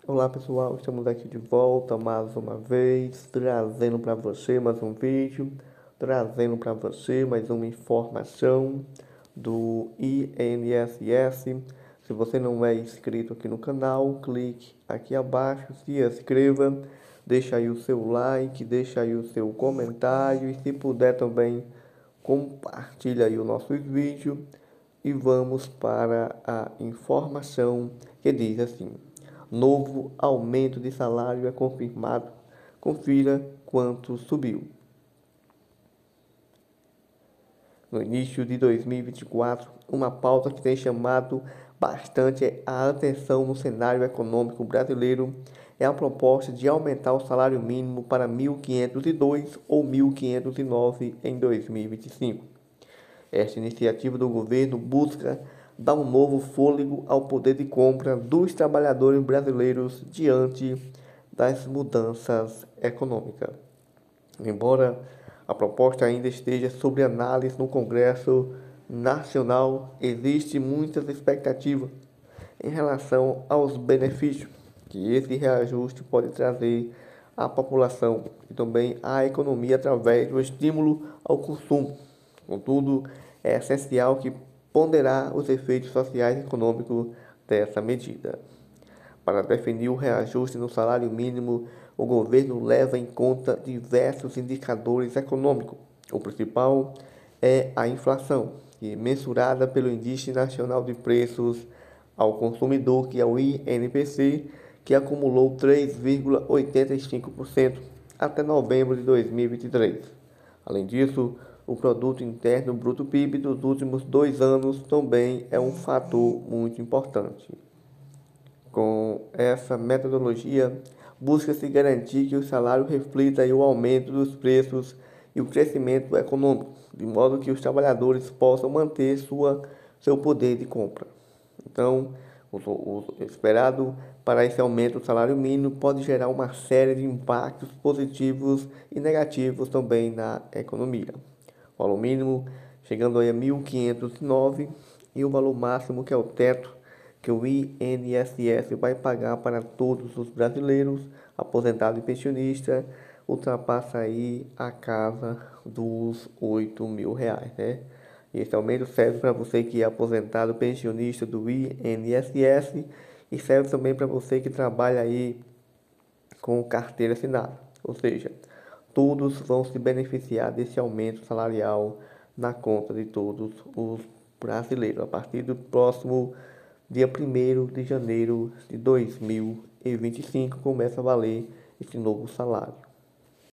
Olá pessoal, estamos aqui de volta mais uma vez, trazendo para você mais um vídeo, trazendo para você mais uma informação do INSS. Se você não é inscrito aqui no canal, clique aqui abaixo, se inscreva, deixa aí o seu like, deixa aí o seu comentário e se puder também compartilha aí o nosso vídeo e vamos para a informação que diz assim: novo aumento de salário é confirmado. Confira quanto subiu. No início de 2024, uma pauta que tem chamado bastante a atenção no cenário econômico brasileiro é a proposta de aumentar o salário mínimo para 1.502 ou 1.509 em 2025. Esta iniciativa do governo busca dar um novo fôlego ao poder de compra dos trabalhadores brasileiros diante das mudanças econômicas. Embora a proposta ainda esteja sob análise no Congresso Nacional, existe muitas expectativas em relação aos benefícios que esse reajuste pode trazer à população e também à economia através do estímulo ao consumo. Contudo, é essencial que ponderar os efeitos sociais e econômicos dessa medida. Para definir o reajuste no salário mínimo, o governo leva em conta diversos indicadores econômicos. O principal é a inflação, que é mensurada pelo Índice Nacional de Preços ao Consumidor, que é o INPC, que acumulou 3,85% até novembro de 2023. Além disso, o Produto Interno Bruto PIB dos últimos 2 anos também é um fator muito importante. Com essa metodologia, busca-se garantir que o salário reflita o aumento dos preços e o crescimento econômico, de modo que os trabalhadores possam manter seu poder de compra. Então, o esperado para esse aumento do salário mínimo pode gerar uma série de impactos positivos e negativos também na economia. O valor mínimo chegando aí a 1.509 e o valor máximo, que é o teto, que o INSS vai pagar para todos os brasileiros, aposentados e pensionistas, ultrapassa aí a casa dos R$ 8.000, né? Esse aumento serve para você que é aposentado, pensionista do INSS e serve também para você que trabalha aí com carteira assinada. Ou seja, todos vão se beneficiar desse aumento salarial na conta de todos os brasileiros a partir do próximo dia 1º de janeiro de 2025 começa a valer esse novo salário.